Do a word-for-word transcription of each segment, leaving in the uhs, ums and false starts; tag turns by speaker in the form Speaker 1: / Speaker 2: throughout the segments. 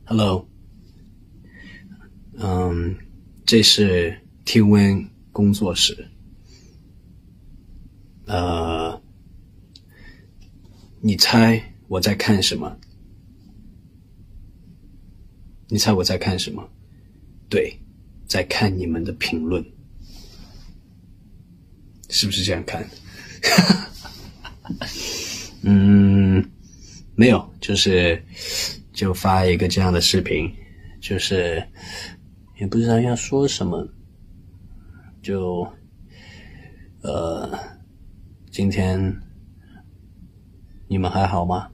Speaker 1: Hello， 嗯，这是 T Win 工作室。呃，你猜我在看什么？你猜我在看什么？对，在看你们的评论，是不是这样看？嗯，没有，就是就发一个这样的视频，就是也不知道要说什么，就呃，今天你们还好吗？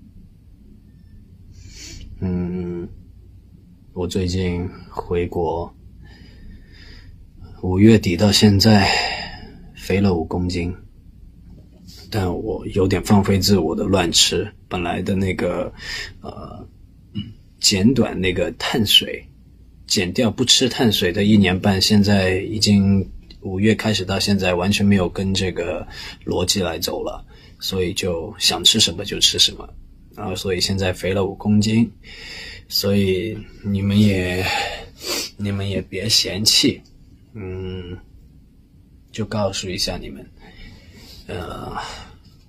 Speaker 1: 嗯，我最近回国，五月底到现在肥了五公斤，但我有点放飞自我的乱吃，本来的那个呃减短那个碳水，减掉不吃碳水的一年半，现在已经五月开始到现在完全没有跟这个逻辑来走了，所以就想吃什么就吃什么，然后所以现在肥了五公斤，所以你们也你们也别嫌弃，嗯，就告诉一下你们，呃，呀、yeah, ，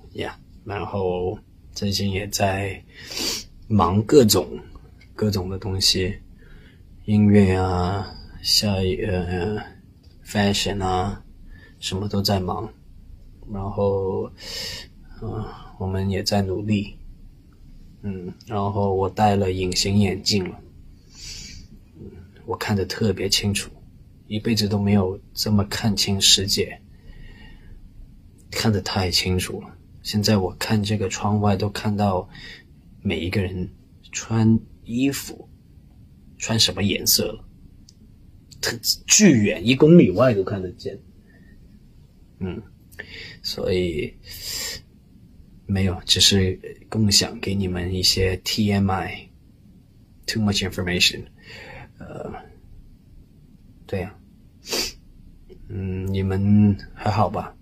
Speaker 1: 然后最近也在忙各种各种的东西，音乐啊，下一呃 fashion 啊，什么都在忙，然后嗯、呃，我们也在努力，嗯，然后我戴了隐形眼镜了，嗯，我看得特别清楚，一辈子都没有这么看清世界，看得太清楚了。现在我看这个窗外都看到每一个人穿衣服穿什么颜色了，特巨远一公里外都看得见。嗯，所以没有，只是共享给你们一些 T M I too much information。 呃，对呀、啊，嗯，你们还好吧？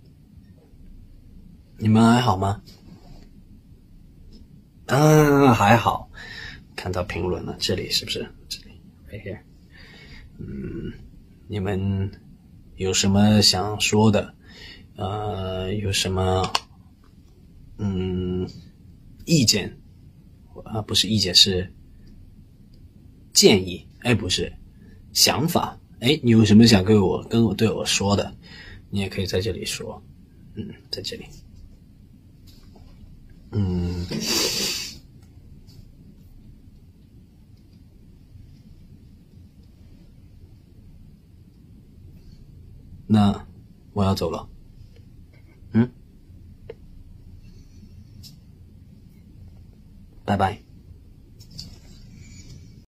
Speaker 1: 你们还好吗？啊，还好。看到评论了，这里是不是？这里 right here。嗯，你们有什么想说的？呃，有什么嗯意见？啊，不是意见，是建议。哎，不是想法。哎，你有什么想跟我跟我对我说的？你也可以在这里说。嗯，在这里。嗯。那我要走了。嗯，拜拜。